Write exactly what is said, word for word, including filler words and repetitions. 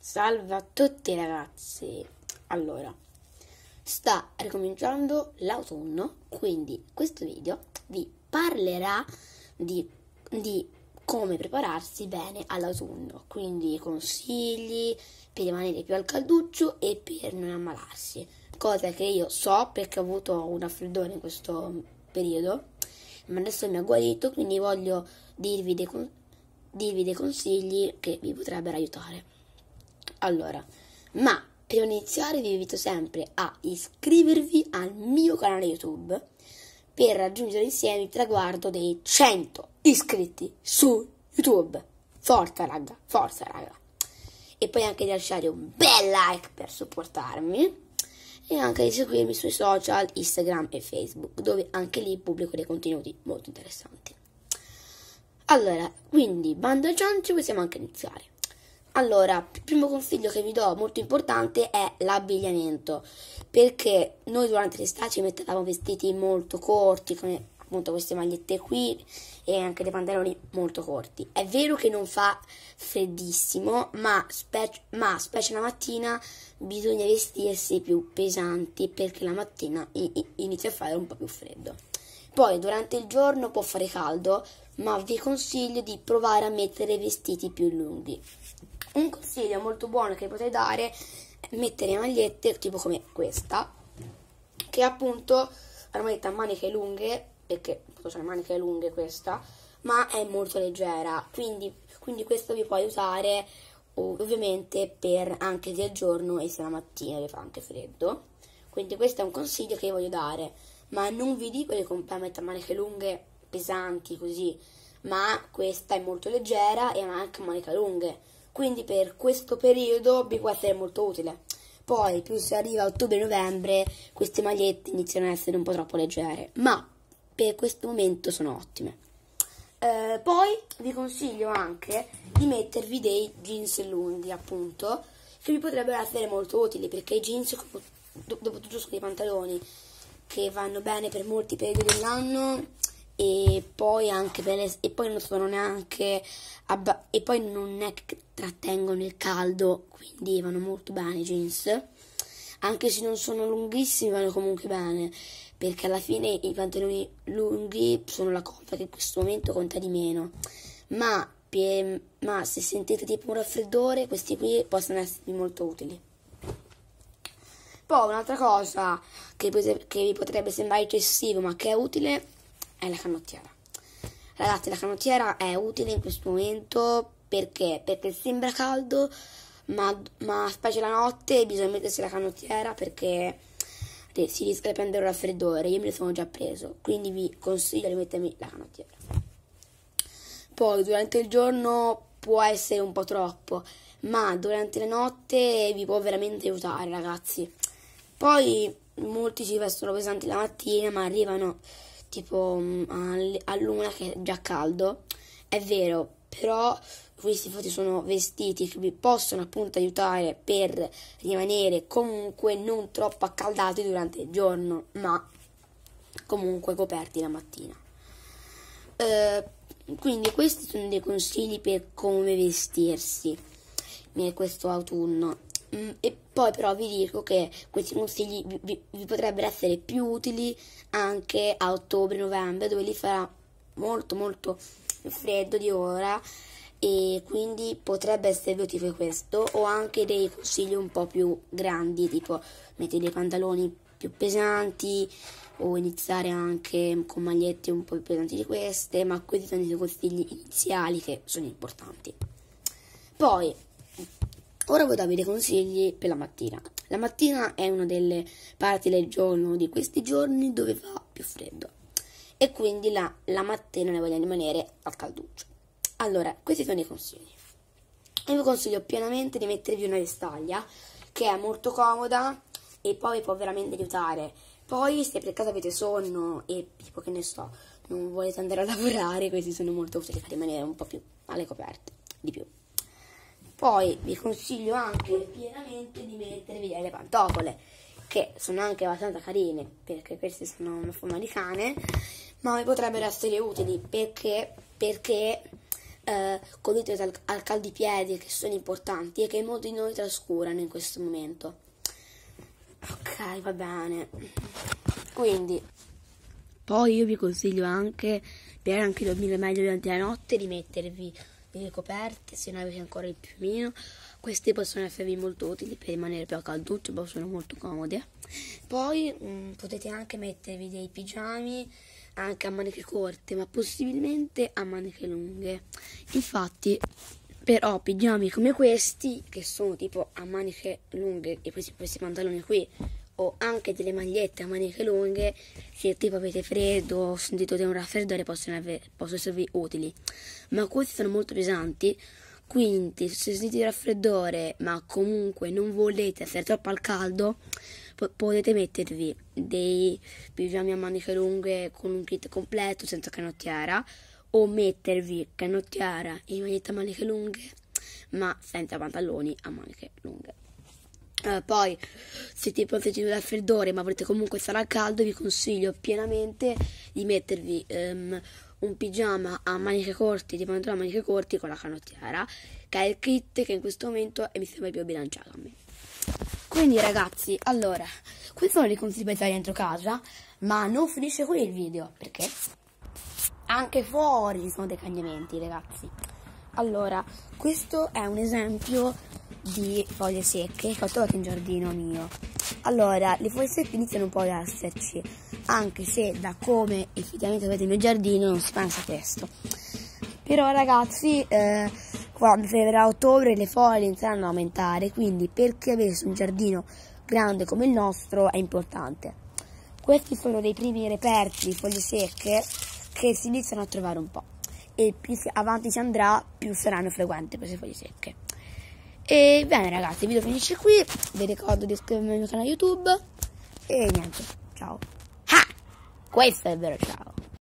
Salve a tutti ragazzi. Allora, sta ricominciando l'autunno, quindi questo video vi parlerà di, di come prepararsi bene all'autunno, quindi consigli per rimanere più al calduccio e per non ammalarsi, cosa che io so perché ho avuto un raffreddore in questo periodo, ma adesso mi ha guarito, quindi voglio dirvi dei, dirvi dei consigli che vi potrebbero aiutare. Allora, ma prima di iniziare vi invito sempre a iscrivervi al mio canale YouTube per raggiungere insieme il traguardo dei cento iscritti su YouTube. Forza raga, forza raga. E poi anche di lasciare un bel like per supportarmi e anche di seguirmi sui social Instagram e Facebook, dove anche lì pubblico dei contenuti molto interessanti. Allora, quindi bando al ciancio, possiamo anche iniziare. Allora, il primo consiglio che vi do molto importante è l'abbigliamento, perché noi durante l'estate ci mettevamo vestiti molto corti, come appunto queste magliette qui e anche dei pantaloni molto corti. È vero che non fa freddissimo, ma, specie, ma specie la mattina bisogna vestirsi più pesanti, perché la mattina inizia a fare un po' più freddo. Poi durante il giorno può fare caldo, ma vi consiglio di provare a mettere vestiti più lunghi. Un consiglio molto buono che potrei dare è mettere magliette tipo come questa, che appunto è una maglietta a maniche lunghe, perché appunto c'è le maniche lunghe questa, ma è molto leggera, quindi, quindi questo vi può aiutare ovviamente per anche del giorno e se la mattina vi fa anche freddo. Quindi questo è un consiglio che vi voglio dare, ma non vi dico di comprare magliette a maniche lunghe pesanti così, ma questa è molto leggera e ha anche maniche lunghe. Quindi per questo periodo vi può essere molto utile. Poi più si arriva a ottobre-novembre queste magliette iniziano a essere un po' troppo leggere, ma per questo momento sono ottime. Eh, poi vi consiglio anche di mettervi dei jeans lunghi, appunto, che vi potrebbero essere molto utili, perché i jeans dopo tutto sono dei pantaloni che vanno bene per molti periodi dell'anno e poi anche per le, e poi non sono neanche abba, e poi non è che trattengono il caldo, quindi vanno molto bene i jeans, anche se non sono lunghissimi vanno comunque bene, perché alla fine i pantaloni lunghi sono la cosa che in questo momento conta di meno, ma, per, ma se sentite tipo un raffreddore questi qui possono esservi molto utili. Poi un'altra cosa che, che vi potrebbe sembrare eccessivo ma che è utile è la canottiera. Ragazzi, la canottiera è utile in questo momento perché? Perché sembra caldo, ma, ma specie la notte bisogna mettersi la canottiera perché si rischia di prendere un raffreddore. Io me ne sono già preso, quindi vi consiglio di mettermi la canottiera. Poi durante il giorno può essere un po' troppo, ma durante la notte vi può veramente aiutare, ragazzi. Poi molti si vestono pesanti la mattina, ma arrivano tipo a luna che è già caldo, è vero, però questi infatti sono vestiti che vi possono appunto aiutare per rimanere comunque non troppo accaldati durante il giorno, ma comunque coperti la mattina. Eh, quindi questi sono dei consigli per come vestirsi in questo autunno. E poi però vi dico che questi consigli vi, vi, vi potrebbero essere più utili anche a ottobre-novembre, dove li farà molto molto freddo di ora, e quindi potrebbe essere utile questo, o anche dei consigli un po' più grandi, tipo mettere dei pantaloni più pesanti o iniziare anche con magliette un po' più pesanti di queste, ma questi sono i consigli iniziali che sono importanti. Poi ora voglio darvi dei consigli per la mattina. La mattina è una delle parti del giorno di questi giorni dove fa più freddo e quindi la, la mattina ne voglio rimanere al calduccio. Allora, questi sono i consigli. Io vi consiglio pienamente di mettervi una vestaglia che è molto comoda e poi può veramente aiutare. Poi se per caso avete sonno e tipo che ne so, non volete andare a lavorare, questi sono molto utili per rimanere un po' più alle coperte, di più. Poi vi consiglio anche pienamente di mettervi delle pantofole, che sono anche abbastanza carine, perché queste sono una forma di cane, ma vi potrebbero essere utili, perché, perché eh, conditi al, al caldipiedi, che sono importanti e che molti di noi trascurano in questo momento. Ok, va bene. Quindi poi io vi consiglio anche, per anche dormire meglio durante la notte, di mettervi delle coperte, se non avete ancora il piumino. Queste possono esservi molto utili per rimanere più a calduccio, poi sono molto comode. Poi mh, potete anche mettervi dei pigiami anche a maniche corte, ma possibilmente a maniche lunghe. Infatti, però, pigiami come questi, che sono tipo a maniche lunghe, e questi, questi pantaloni qui, o anche delle magliette a maniche lunghe, se tipo avete freddo o sentite un raffreddore, possono, avere, possono esservi utili. Ma questi sono molto pesanti, quindi se sentite raffreddore ma comunque non volete stare troppo al caldo, po potete mettervi dei pigiami a maniche lunghe con un kit completo senza canottiera, o mettervi canottiera e magliette a maniche lunghe ma senza pantaloni a maniche lunghe. Uh, poi se tipo sentite un raffreddore ma volete comunque stare al caldo, vi consiglio pienamente di mettervi um, un pigiama a maniche corte, di pantaloni a maniche corti con la canottiera, che è il kit che in questo momento mi sembra più bilanciato a me. Quindi ragazzi, allora, questi sono i consigli per stare dentro casa, ma non finisce qui il video, perché anche fuori ci sono dei cambiamenti, ragazzi. Allora, questo è un esempio di foglie secche che ho trovato in giardino mio. Allora, le foglie secche iniziano un po' ad esserci, anche se da come effettivamente avete nel giardino non si pensa a questo. Però ragazzi, eh, quando si arriverà a ottobre le foglie inizieranno a aumentare, quindi per chi avesse un giardino grande come il nostro è importante. Questi sono dei primi reperti di foglie secche che si iniziano a trovare un po', e più avanti si andrà più saranno frequenti queste foglie secche. E bene ragazzi, il video finisce qui, vi ricordo di iscrivervi al mio canale YouTube e niente, ciao. Ah! Questo è il vero ciao.